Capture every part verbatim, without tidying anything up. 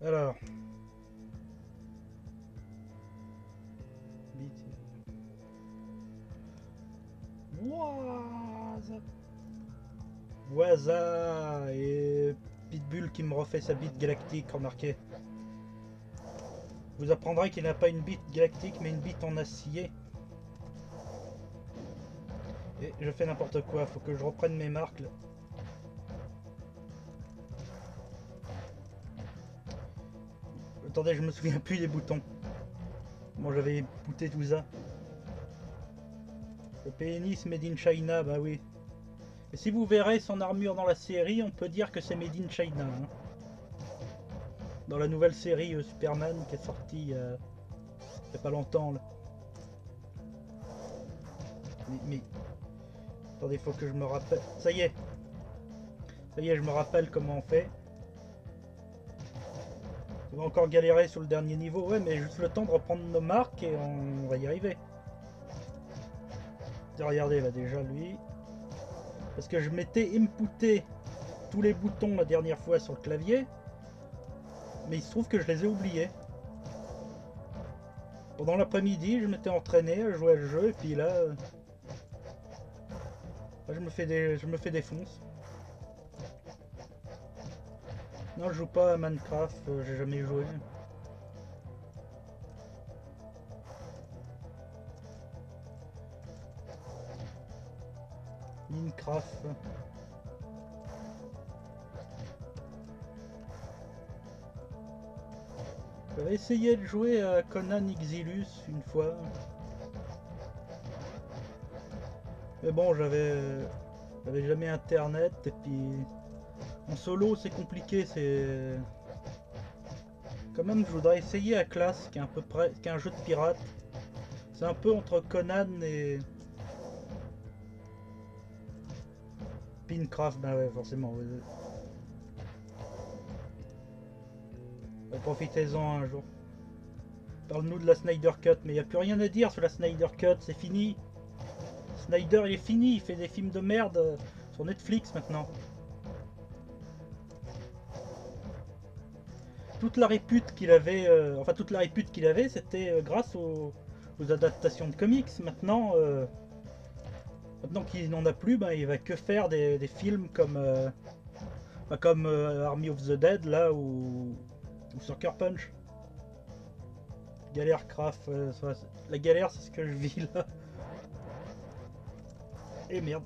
Alors. Waza. Waza et Pitbull qui me refait sa bite galactique, remarquez. Vous apprendrez qu'il n'a pas une bite galactique mais une bite en acier. Et je fais n'importe quoi, faut que je reprenne mes marques là. Attendez, je me souviens plus des boutons. Moi j'avais bouté tout ça. Le pénis made in China, bah oui. Et si vous verrez son armure dans la série, on peut dire que c'est made in China. Hein. Dans la nouvelle série euh, Superman qui est sortie euh, il n'y a pas longtemps là. Mais, mais... Attendez, il faut que je me rappelle. Ça y est. Ça y est, je me rappelle comment on fait. On va encore galérer sur le dernier niveau. Ouais, mais juste le temps de reprendre nos marques et on va y arriver. Regardez là déjà lui. Parce que je m'étais inputté tous les boutons la dernière fois sur le clavier. Mais il se trouve que je les ai oubliés. Pendant l'après-midi, je m'étais entraîné à jouer à le jeu et puis là... Euh, je me fais des, je me fais défonce. Non, je joue pas à Minecraft, euh, j'ai jamais joué. Minecraft. J'avais essayé de jouer à Conan Exilus une fois. Mais bon, j'avais j'avais jamais internet et puis en solo c'est compliqué, c'est quand même je voudrais essayer à Class qui est un peu près qui est un jeu de pirate. C'est un peu entre Conan et Pinecraft, bah ouais forcément. Ouais. Ouais, profitez-en un jour. Parle-nous de la Snyder Cut, mais il n'y a plus rien à dire sur la Snyder Cut, c'est fini. Snyder il est fini, il fait des films de merde sur Netflix maintenant. Toute la répute qu'il avait, euh, enfin toute la répute qu'il avait, c'était euh, grâce aux, aux adaptations de comics. Maintenant, euh, maintenant qu'il n'en a plus, ben, il va que faire des, des films comme, euh, ben, comme euh, Army of the Dead là ou, ou Sucker Punch. Galère craft, euh, la galère c'est ce que je vis là. Et merde.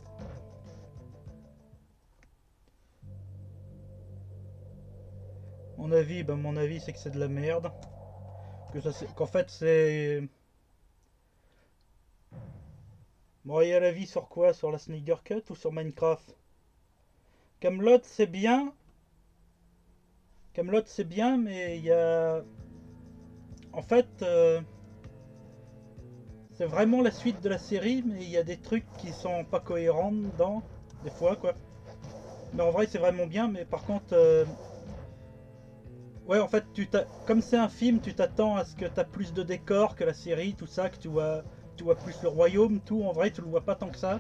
Mon avis, ben mon avis c'est que c'est de la merde. Que ça qu'en fait c'est... Bon, il y a l'avis sur quoi? Sur la Snyder Cut ou sur Minecraft? Camelot c'est bien. Camelot c'est bien, mais il y a... En fait... Euh... C'est vraiment la suite de la série, mais il y a des trucs qui sont pas cohérents dedans, des fois quoi. Mais en vrai c'est vraiment bien, mais par contre... Euh... Ouais, en fait, tu comme c'est un film, tu t'attends à ce que tu as plus de décors que la série, tout ça, que tu vois, tu vois plus le royaume, tout. En vrai, tu le vois pas tant que ça.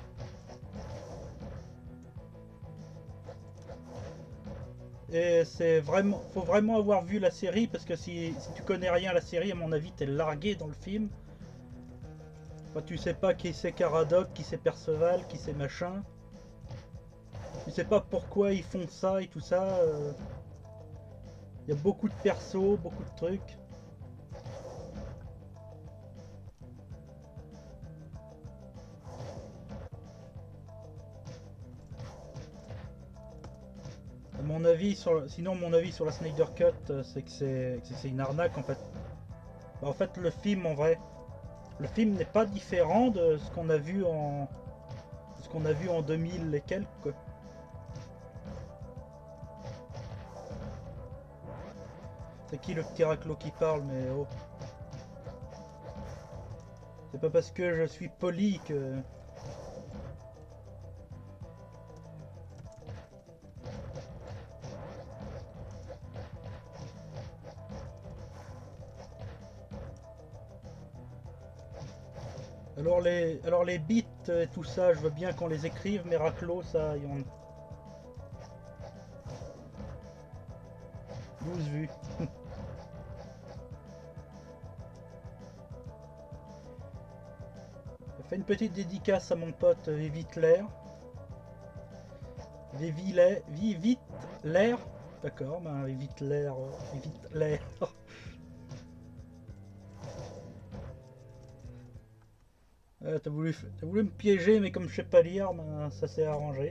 Et c'est vraiment, faut vraiment avoir vu la série parce que si, si tu connais rien à la série, à mon avis, t'es largué dans le film. Enfin, tu sais pas qui c'est Caradoc, qui c'est Perceval, qui c'est machin. Tu sais pas pourquoi ils font ça et tout ça. Euh... Il y a beaucoup de persos, beaucoup de trucs. À mon avis sur, sinon mon avis sur la Snyder Cut, c'est que c'est une arnaque en fait. Bah, en fait le film en vrai, le film n'est pas différent de ce qu'on a vu en ce qu'on a vu en deux mille et quelques quoi. C'est qui le petit raclot qui parle, mais oh. C'est pas parce que je suis poli que... Alors les, alors les bits et tout ça, je veux bien qu'on les écrive, mais raclot, ça, y en... douze vues. fais une petite dédicace à mon pote Vivitler. Vivitler, Vivitler, d'accord, ben Vivitler, Vivitler. euh, T'as voulu, t'as voulu me piéger, mais comme je sais pas lire, ben, ça s'est arrangé.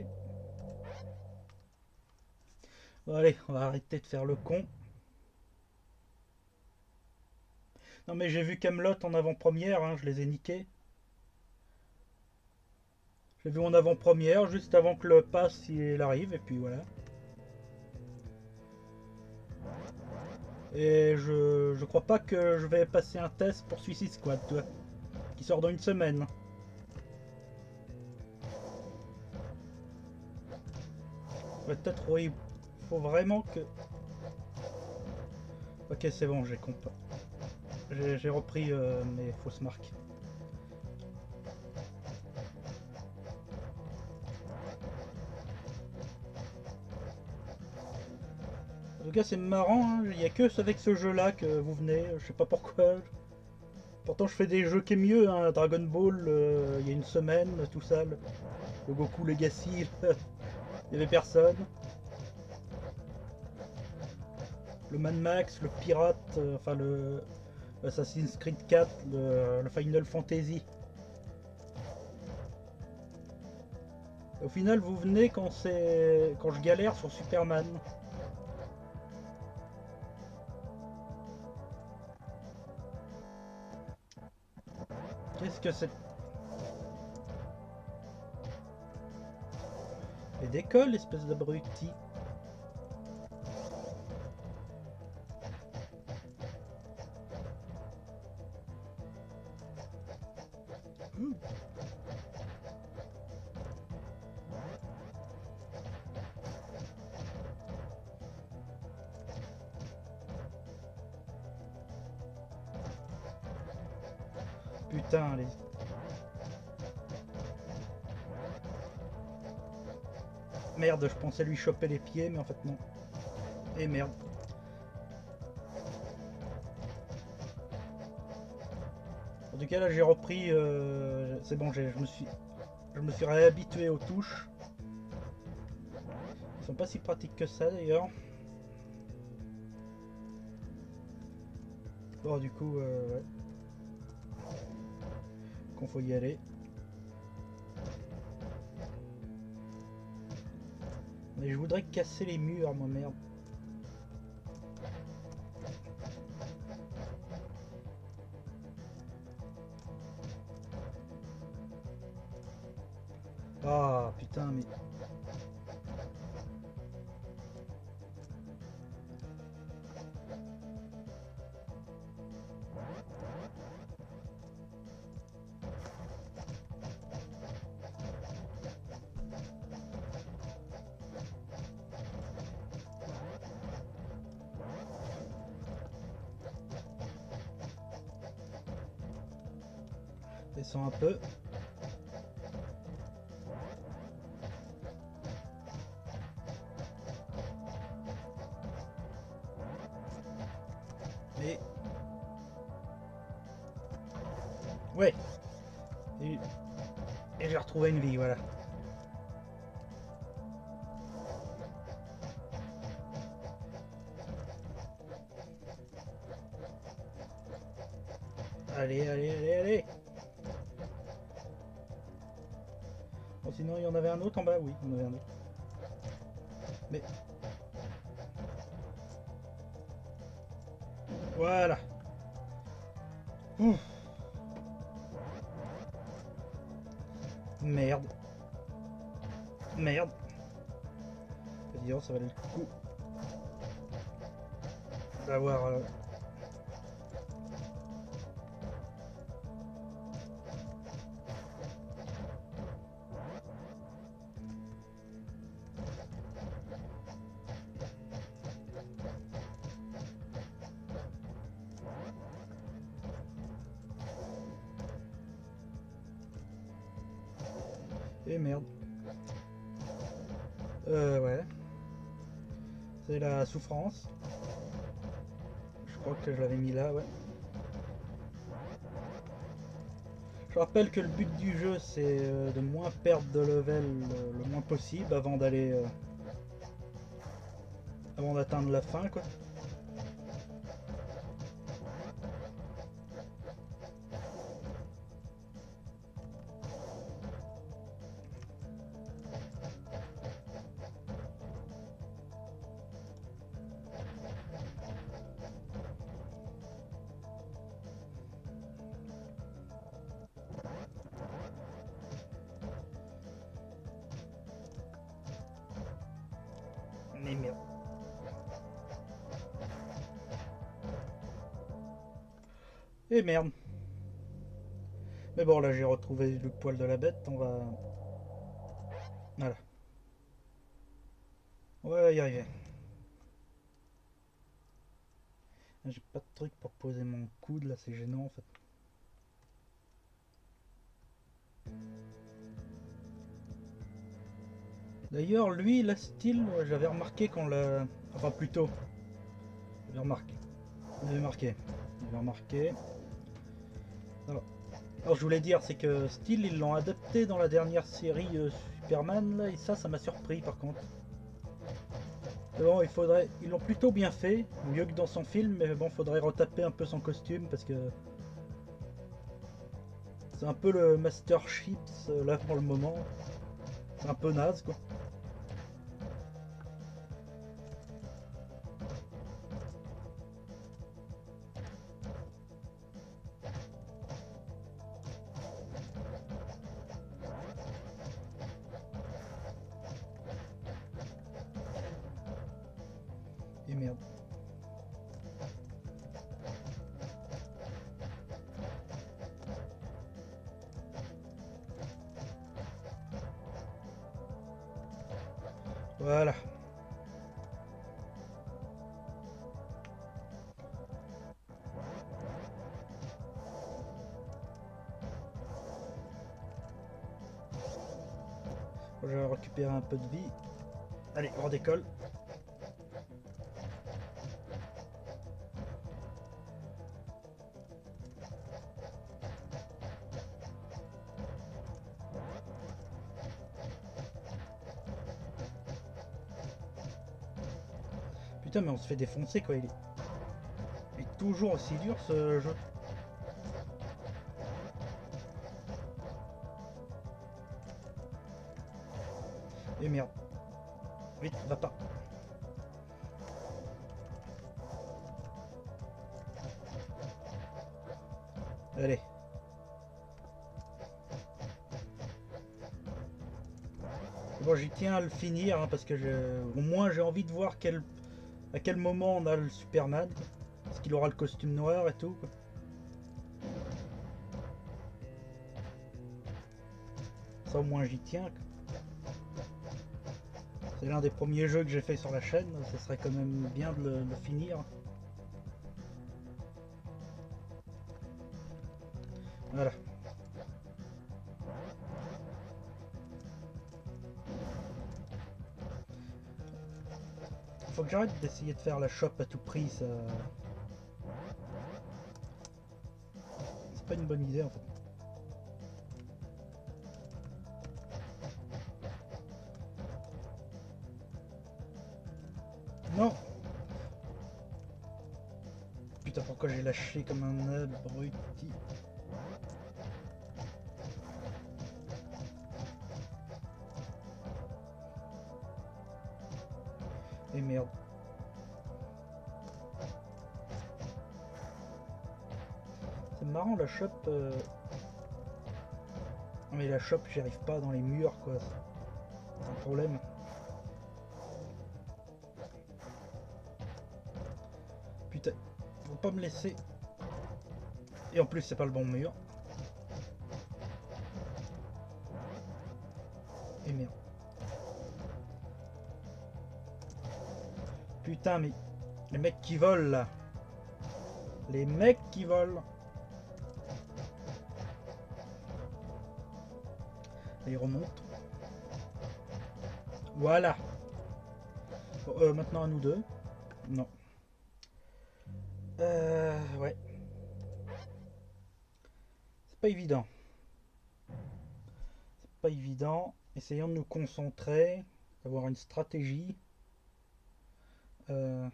Bon, allez, on va arrêter de faire le con. Non mais j'ai vu Camelot en avant-première, hein, je les ai niqués. J'ai vu en avant-première, juste avant que le pass il arrive, et puis voilà. Et je, je crois pas que je vais passer un test pour Suicide Squad, toi, qui sort dans une semaine. Peut-être, oui, faut vraiment que... Ok, c'est bon, j'ai compris. J'ai repris euh, mes fausses marques. En tout cas, c'est marrant, hein. Il n'y a que avec ce jeu-là que vous venez, je sais pas pourquoi. Pourtant, je fais des jeux qui est mieux, hein. Dragon Ball, euh, il y a une semaine, tout ça. Le, le Goku Legacy, il n'y avait personne. Le Mad Max, le Pirate, euh, enfin le Assassin's Creed quatre, le, le Final Fantasy. Au final, vous venez quand c'est quand je galère sur Superman. Qu'est-ce que c'est? Et décolle, espèce d'abruti. Mmh. Putain, les... Merde, je pensais lui choper les pieds, mais en fait non. Et merde. En tout cas, là, j'ai repris... Euh... C'est bon, je me suis... Je me suis réhabitué aux touches. Ils sont pas si pratiques que ça, d'ailleurs. Bon, du coup, euh, ouais. Qu'on faut y aller. Mais je voudrais casser les murs, moi, merde. Ah, putain, mais... Descends un peu. Et... Ouais. Et, et j'ai retrouvé une vie, voilà. Allez, allez, allez, allez. Bon, sinon, il y en avait un autre en bas, oui, il y en avait un autre. Mais... Voilà. Ouf. Merde. Merde. Disons, ça valait le coup d'avoir... Euh... Et merde. Euh, ouais. C'est la souffrance. Je crois que je l'avais mis là, ouais. Je rappelle que le but du jeu c'est euh, de moins perdre de level euh, le moins possible avant d'aller euh, avant d'atteindre la fin quoi. Mais merde. Et merde. Mais bon là j'ai retrouvé le poil de la bête, on va... Voilà. On va y arriver. J'ai pas de truc pour poser mon coude là, c'est gênant en fait. D'ailleurs lui, la style, j'avais remarqué qu'on l'a... Enfin plutôt. J'avais remarqué. J'avais marqué. J'avais remarqué. Alors, alors je voulais dire, c'est que style ils l'ont adapté dans la dernière série euh, Superman là, et ça, ça m'a surpris par contre. Mais bon, il faudrait, ils l'ont plutôt bien fait, mieux que dans son film, mais bon, faudrait retaper un peu son costume parce que c'est un peu le Master Chips euh, là pour le moment. C'est un peu naze quoi. Et merde. Voilà. Je vais récupérer un peu de vie. Allez, on redécolle. Putain, mais on se fait défoncer quoi, il est, il est toujours aussi dur ce jeu. Et merde. Vite, va pas. Allez. Bon, j'y tiens à le finir hein, parce que je... au moins j'ai envie de voir quel... à quel moment on a le Superman. Est-ce qu'il aura le costume noir et tout quoi. Ça au moins j'y tiens. C'est l'un des premiers jeux que j'ai fait sur la chaîne, ça serait quand même bien de le, de le finir. Voilà. Faut que j'arrête d'essayer de faire la shop à tout prix, ça... C'est pas une bonne idée en fait. Non. Putain, pourquoi j'ai lâché comme un abruti. Et merde. C'est marrant la shop. Euh... Non mais la shop, j'y arrive pas dans les murs quoi. C'est un problème. Putain, faut pas me laisser. Et en plus, c'est pas le bon mur. Et merde. Putain, mais les mecs qui volent là. Les mecs qui volent. Et ils remontent. Voilà. Bon, euh, maintenant à nous deux. Non. Euh, ouais. C'est pas évident. pas évident. Essayons de nous concentrer, d'avoir une stratégie. Euh...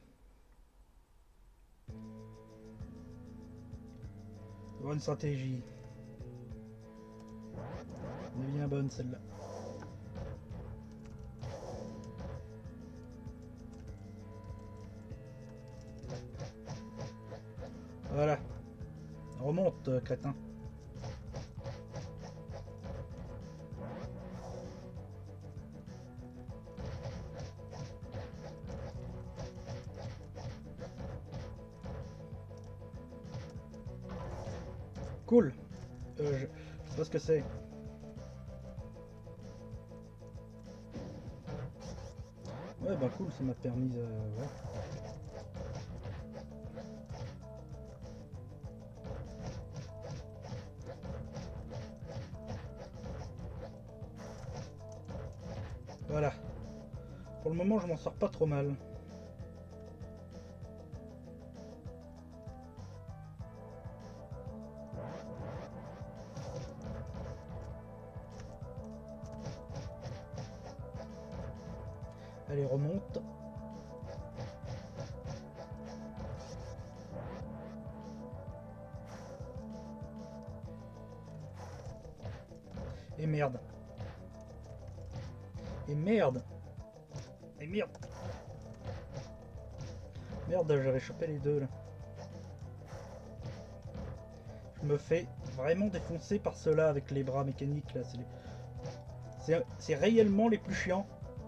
Avoir une stratégie. Elle est bien bonne celle-là. Voilà. Remonte, euh, crétin. Cool. Euh, je... je sais pas ce que c'est. Ouais, bah cool, ça m'a permis de... Ouais. Voilà. Pour le moment, je m'en sors pas trop mal. Allez, remonte. Et merde. Et merde. Et merde. Merde, j'avais chopé les deux là. Je me fais vraiment défoncer par ceux-là avec les bras mécaniques là. C'est les... c'est réellement les plus chiants.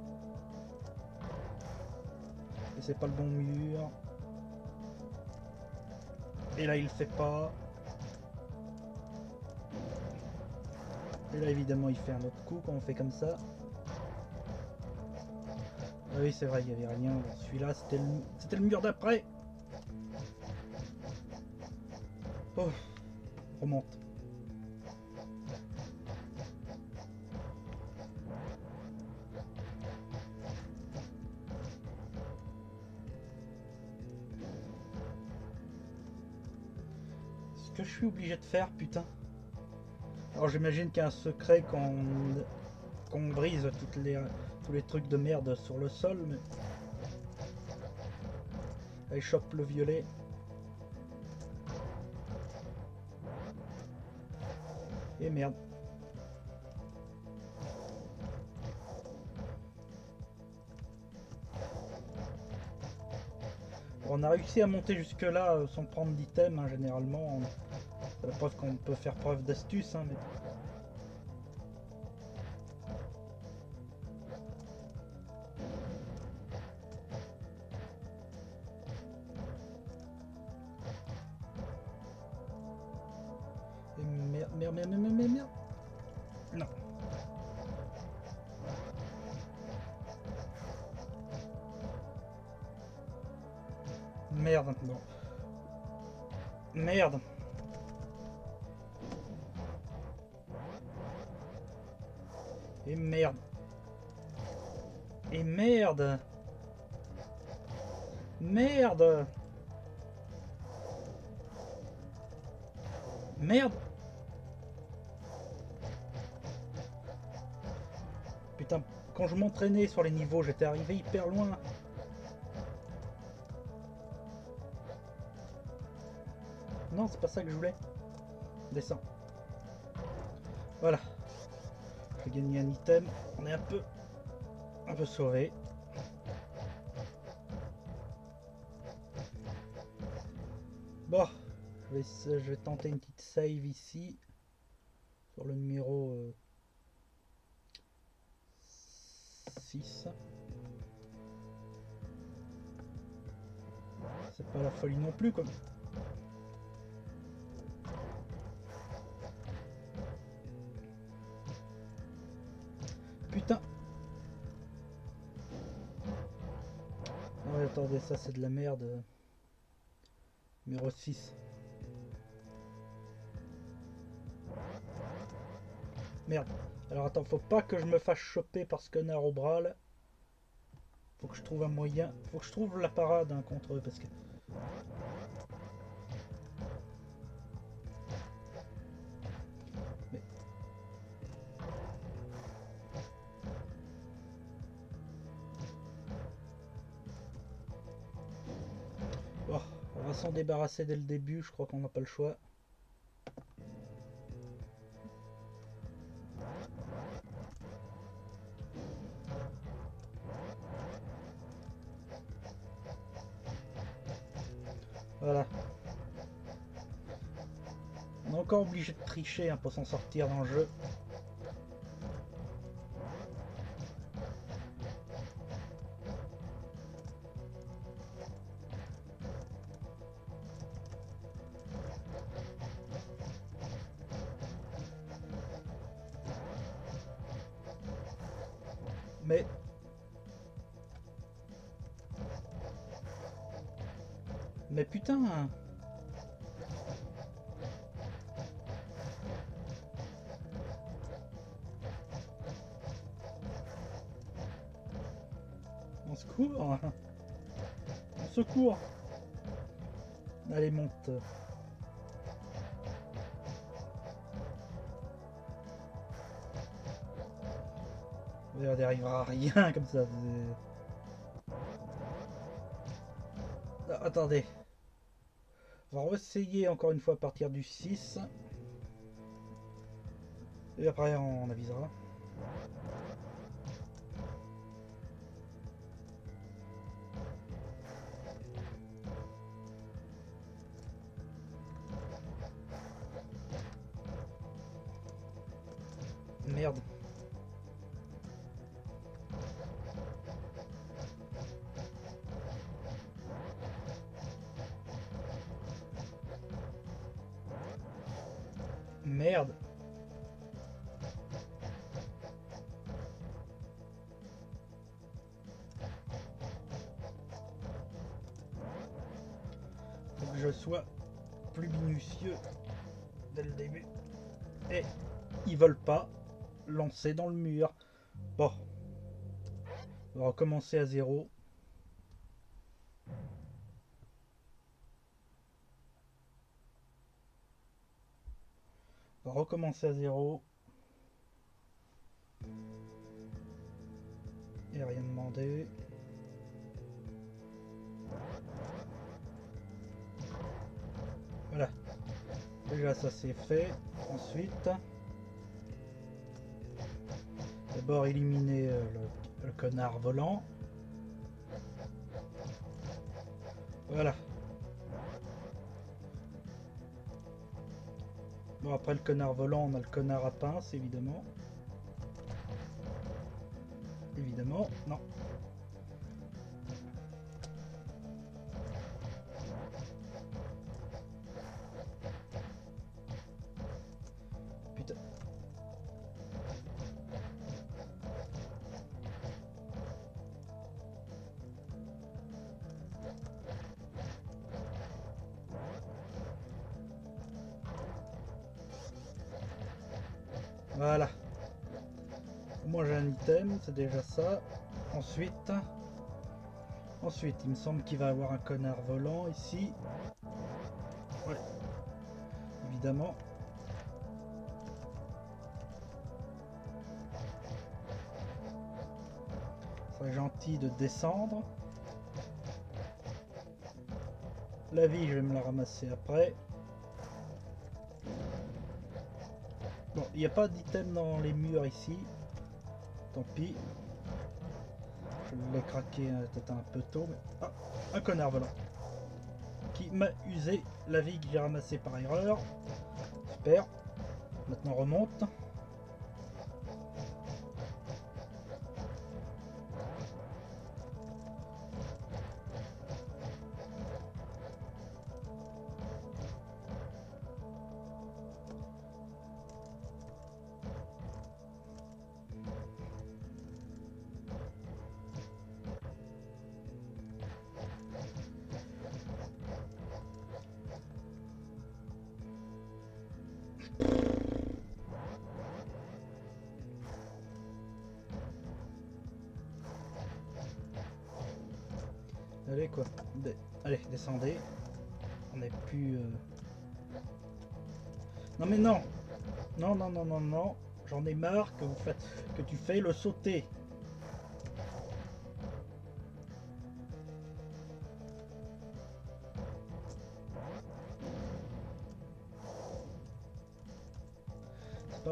Et c'est pas le bon mur. Et là il le fait pas. Et là évidemment il fait un autre coup quand on fait comme ça. Ah oui c'est vrai, il n'y avait rien. Celui-là c'était le... c'était le mur d'après. Oh, remonte. Ce que je suis obligé de faire, putain. Alors j'imagine qu'il y a un secret quand on, quand on brise toutes les, tous les trucs de merde sur le sol, mais... Allez, chope le violet. Et merde. On a réussi à monter jusque là sans prendre d'item, hein, généralement. C'est la preuve qu'on peut faire preuve d'astuce, hein, mais... Et merde, merde, merde, merde, merde, merde. Non. Merde, non. Merde. Et merde. Et merde. Merde. Merde. Putain, quand je m'entraînais sur les niveaux, j'étais arrivé hyper loin. Non, c'est pas ça que je voulais. Descends. Voilà. Je vais gagner un item. On est un peu... un peu sauvé. Bon. Je vais, je vais tenter une petite save ici. Sur le numéro... Euh, six. C'est pas la folie non plus, quoi. Putain. Ouais, attendez, ça c'est de la merde. Numéro six. Merde. Alors attends, faut pas que je me fasse choper par ce connard au bras là. Faut que je trouve un moyen. Faut que je trouve la parade hein, contre eux parce que... Mais... s'en débarrasser dès le début, je crois qu'on n'a pas le choix. Voilà. On est encore obligé de tricher hein, pour s'en sortir dans le jeu. Mais mais putain. On se court. On se court. Allez, monte. On n'arrivera à rien comme ça. Ah, attendez. On va essayer encore une fois à partir du six. Et après on avisera. Merde. Merde. Faut que je sois plus minutieux dès le début. Et ils veulent pas lancer dans le mur. Bon. On va recommencer à zéro. On va recommencer à zéro. Et rien demandé. Voilà. Déjà ça c'est fait. Ensuite, d'abord éliminer euh, le, le connard volant. Voilà. Bon, après le connard volant, on a le connard à pince, évidemment. Évidemment, non. Putain. Voilà. Moi j'ai un item, c'est déjà ça. Ensuite, ensuite, il me semble qu'il va y avoir un connard volant ici. Ouais. Évidemment. Ce serait gentil de descendre. La vie, je vais me la ramasser après. Bon, il n'y a pas d'item dans les murs ici. Tant pis. Je l'ai craqué peut-être un peu tôt. Mais... Ah, un connard volant. Qui m'a usé la vie que j'ai ramassée par erreur. Super. Maintenant on remonte. Allez quoi. Des... Allez, descendez. On n'est plus... Euh... Non mais non. Non, non, non, non, non. J'en ai marre que vous faites... que tu fais le sauter.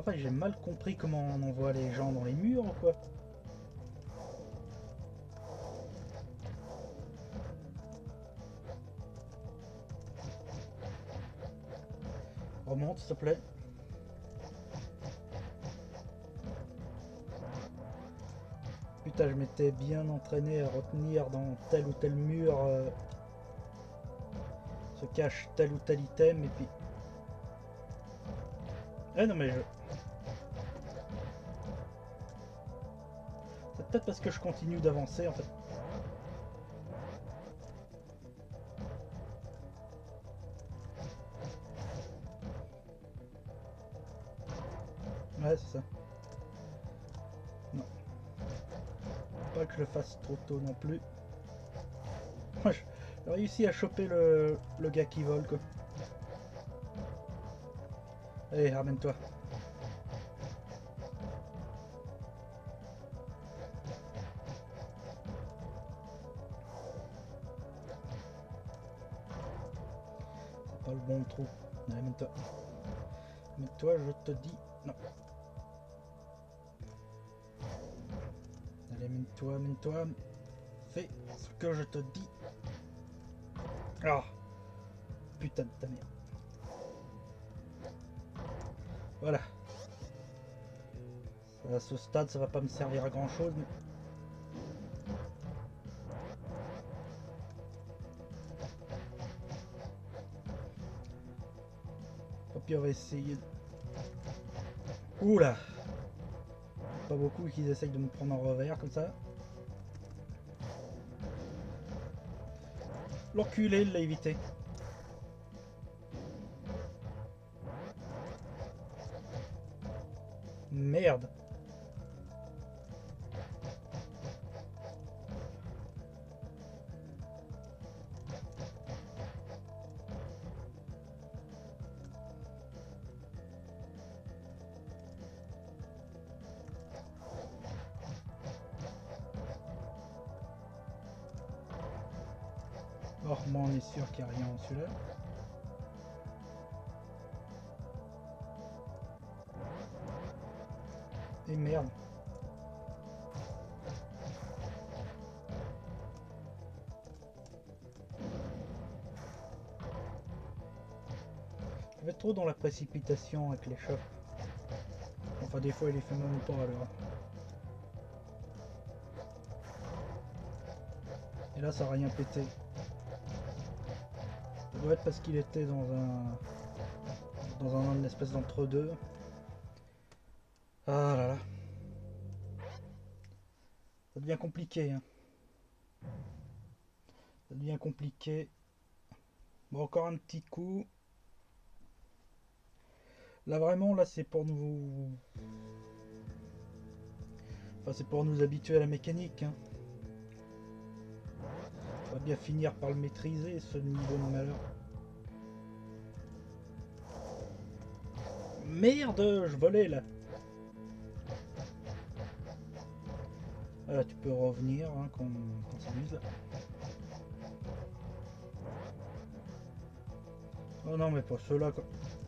En fait, j'ai mal compris comment on envoie les gens dans les murs ou quoi. Remonte, s'il te plaît. Putain, je m'étais bien entraîné à retenir dans tel ou tel mur euh, se cache tel ou tel item et puis... Eh non mais je... C'est peut-être parce que je continue d'avancer en fait. Ouais, c'est ça. Non. Pas que je le fasse trop tôt non plus. Moi, j'ai réussi à choper le, le gars qui vole, quoi. Allez, ramène-toi. C'est pas le bon trou. Allez, ramène-toi. Ramène-toi, je te dis... Non. Allez, mène-toi, mène-toi. Fais ce que je te dis. Ah, putain de ta merde. Voilà. À ce stade, ça va pas me servir à grand chose, mais... Au pire, on va essayer... Oula. Pas beaucoup qu'ils essayent de me prendre en revers comme ça. L'enculé, il l'a évité. Merde. Or, moi, on est sûr qu'il n'y a rien en celui-là. Et merde. Je vais trop dans la précipitation avec les chocs. Enfin, des fois, il les fait même pas alors. Et là, ça n'a rien pété. Ça doit être parce qu'il était dans un... dans un une espèce d'entre-deux. Ah là là. Ça devient compliqué. Hein. Ça devient compliqué. Bon, encore un petit coup. Là, vraiment, là, c'est pour nous... Enfin, c'est pour nous habituer à la mécanique. Hein. On va bien finir par le maîtriser, ce niveau de malheur. Merde, je volais, là. Voilà, tu peux revenir hein, quand, quand ça s'amuse. Oh non, mais pas ceux-là, quoi.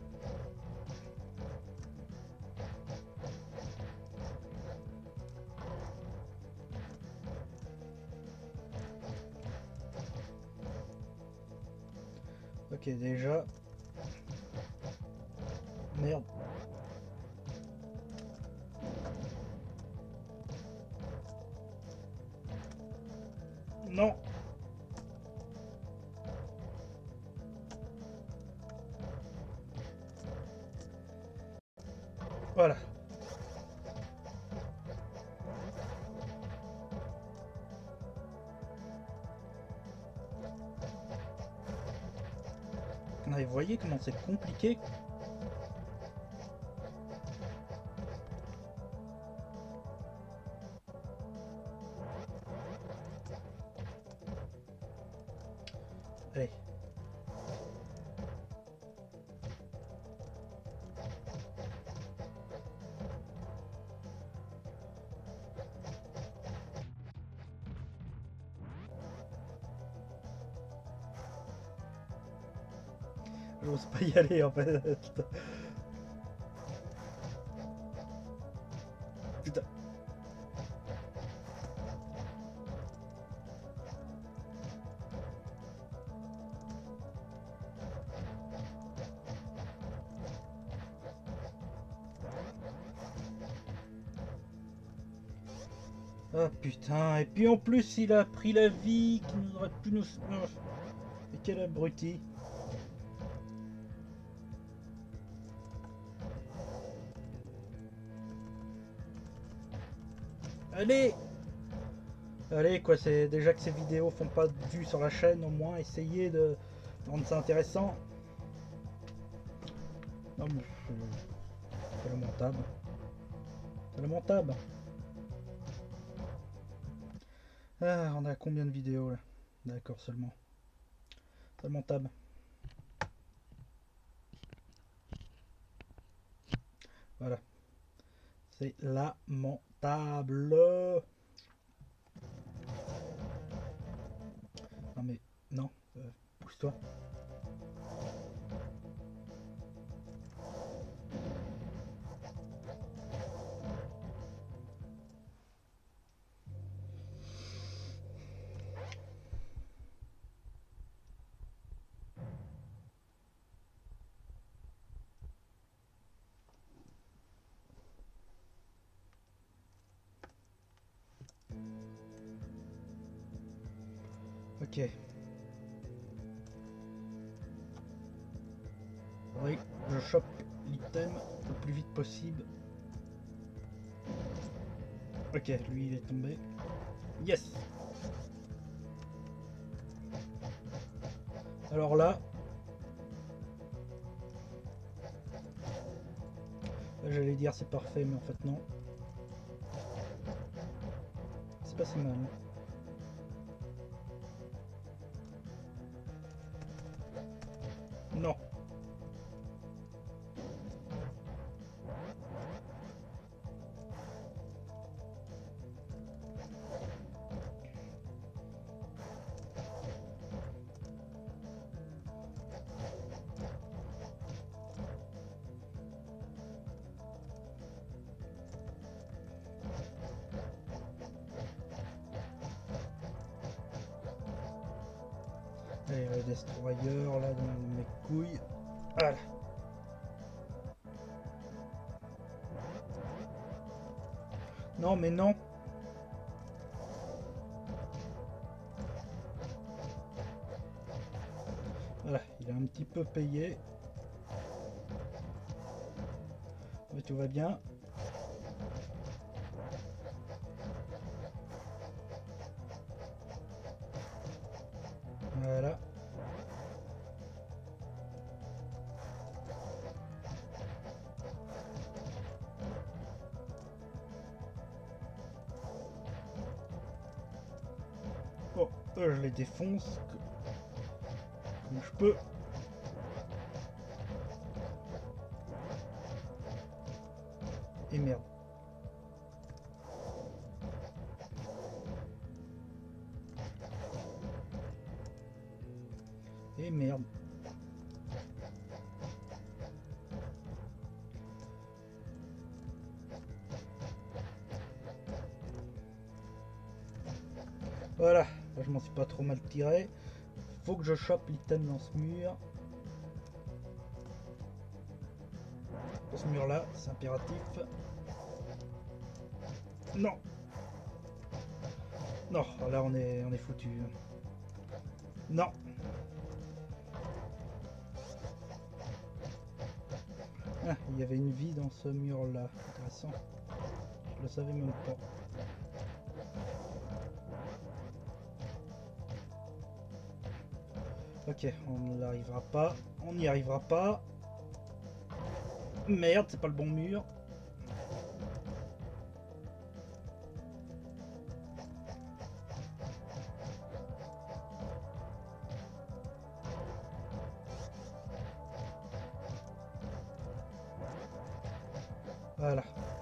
Ok, déjà. Merde. Non. Voilà. Ah, vous voyez comment c'est compliqué. Allez. J'ose pas y aller en fait. Ah putain, et puis en plus il a pris la vie qui nous aurait pu nous... Et quel abruti. Allez! Allez quoi, c'est déjà que ces vidéos font pas de vues sur la chaîne, au moins essayez de rendre ça intéressant. Non mais c'est lamentable. C'est lamentable. Ah, on a combien de vidéos là? D'accord, seulement. C'est lamentable. Voilà. C'est lamentable. Non mais, non. Euh, pousse-toi. Ok. Oui, je chope l'item le plus vite possible. Ok, lui il est tombé. Yes. Alors là, j'allais dire c'est parfait, mais en fait non. C'est pas si mal. Non. Allez, le destroyer là dans mes couilles. Voilà. Non mais non. Voilà, il a un petit peu payé. Mais tout va bien. Voilà. Oh, eux, je les défonce comme je peux. Et merde. Et merde. Voilà, là, je m'en suis pas trop mal tiré. Faut que je chope l'item dans ce mur. Dans ce mur là, c'est impératif. Non. Non, là on est on est foutu. Non. Ah, il y avait une vie dans ce mur là. Intéressant. Je le savais même pas. Ok, on n'y arrivera pas. On n'y arrivera pas. Merde, c'est pas le bon mur. Voilà.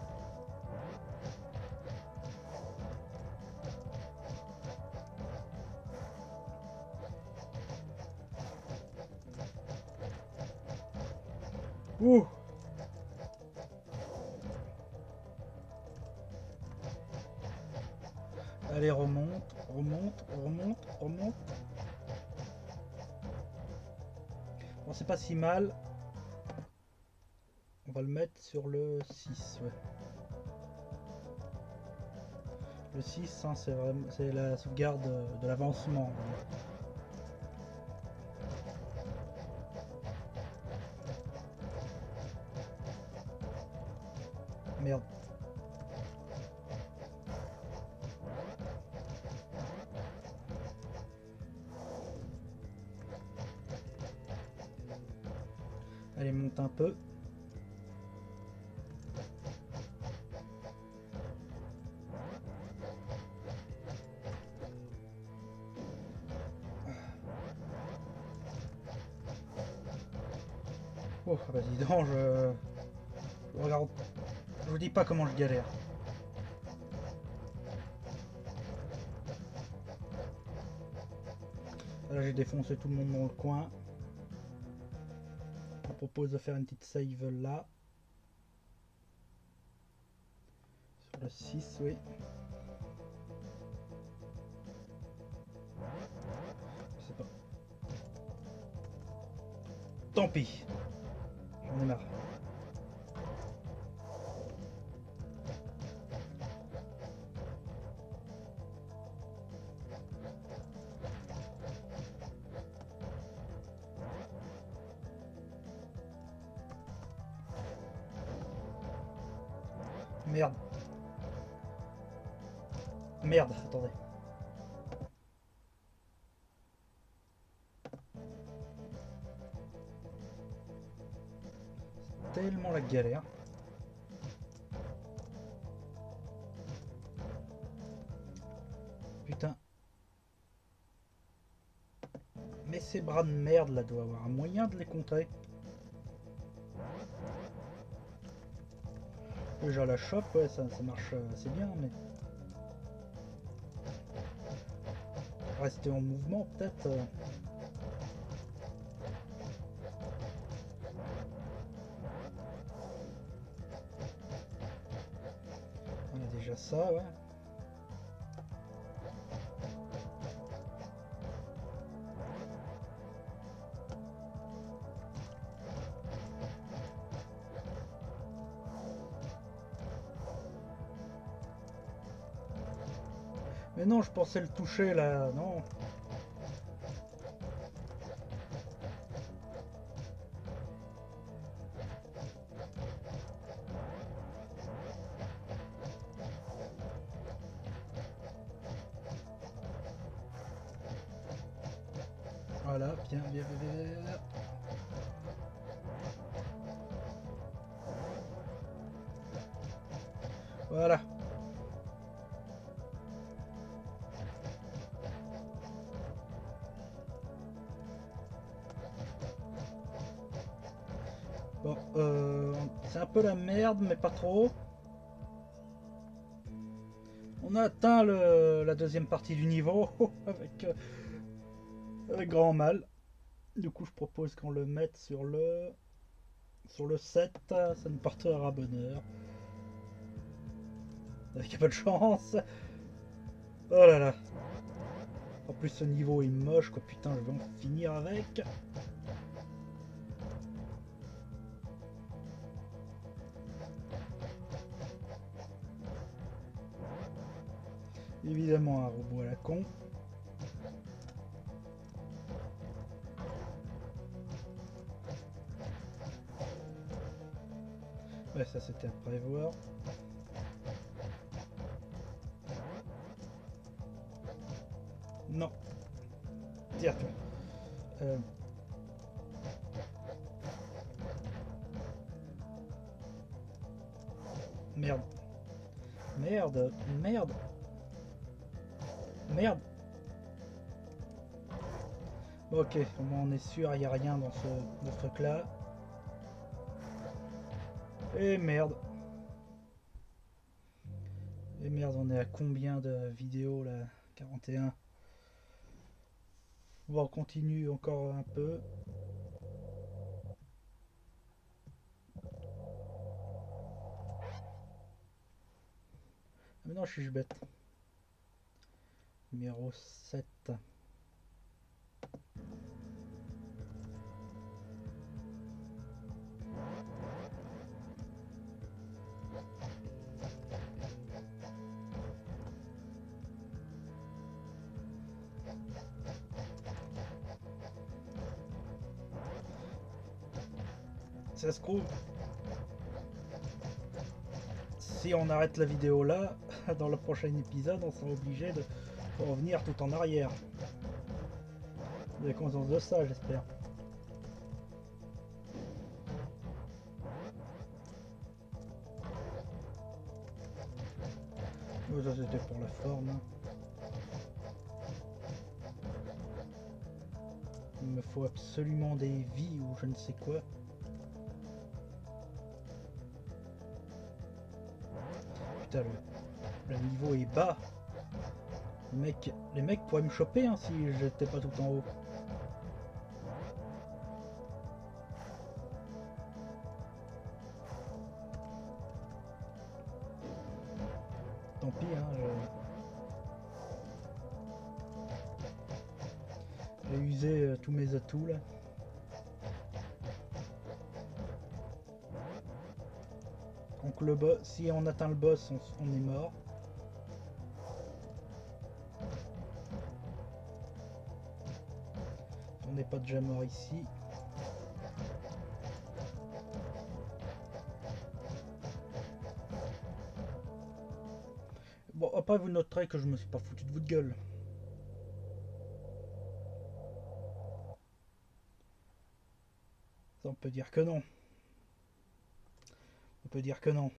Ouh. Allez, remonte, remonte, remonte, remonte. Bon, c'est pas si mal. On va le mettre sur le six, ouais. Le six, hein, c'est vraiment c'est la sauvegarde de l'avancement. Merde. Allez, monte un peu. Oh, bah dis donc, je... Regarde, je vous dis pas comment je galère. Là, j'ai défoncé tout le monde dans le coin. Je propose de faire une petite save là. Sur le six, oui. Je sais pas. Tant pis. J'en ai marre. Merde. Merde, attendez. C'est tellement la galère. Putain. Mais ces bras de merde là doivent avoir un moyen de les contrer. Déjà la chope, ouais, ça, ça marche assez bien, mais... Rester en mouvement, peut-être... Euh... On a déjà ça, ouais. Mais non, je pensais le toucher là, non. Voilà, bien, bien, bien, bien. Voilà. Bon, euh, c'est un peu la merde, mais pas trop. On a atteint le, la deuxième partie du niveau avec, euh, avec grand mal. Du coup, je propose qu'on le mette sur le sur le sept. Ça nous portera bonheur. Avec un peu de chance. Oh là là. En plus, ce niveau est moche, quoi. Putain, je vais en finir avec. Évidemment, un robot à la con. Ouais, ça c'était à prévoir. Non. Tire-toi. Euh... Merde. Merde. Merde. Merde. Ok, au moins on est sûr, il n'y a rien dans ce, dans ce truc là. Et merde. Et merde, on est à combien de vidéos là? quarante et un. Bon, on continue encore un peu. Mais non, je suis bête. Numéro sept. Ça se trouve, si on arrête la vidéo là, dans le prochain épisode, on sera obligé de revenir tout en arrière. Vous avez conscience de ça, j'espère. Oh, ça c'était pour la forme. Hein. Il me faut absolument des vies ou je ne sais quoi. Putain, le, le niveau est bas. Les mecs, les mecs pourraient me choper hein, si j'étais pas tout en haut. Tant pis, hein, je... j'ai usé euh, tous mes atouts là. Donc le boss, si on atteint le boss, on, on est mort. On n'est pas déjà mort ici. Bon, après vous noterez que je me suis pas foutu de votre gueule. Ça on peut dire que non. On peut dire que non.